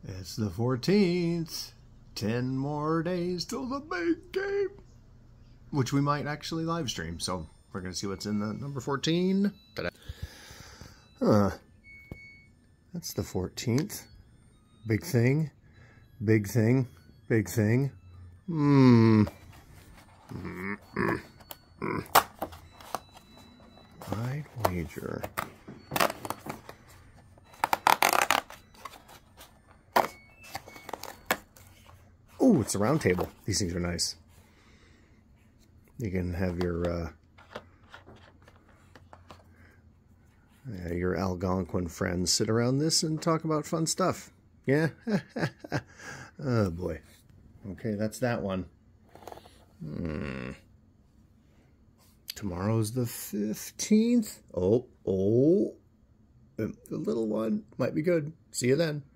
It's the 14th. 10 more days till the big game. Which we might actually live stream. So we're going to see what's in the number 14. Ta-da. Huh. That's the 14th. Big thing. Big thing. Big thing. I'd wager. Oh, it's a round table. These things are nice. You can have your Algonquin friends sit around this and talk about fun stuff. Yeah? Oh, boy. Okay, that's that one. Tomorrow's the 15th. Oh. The little one might be good. See you then.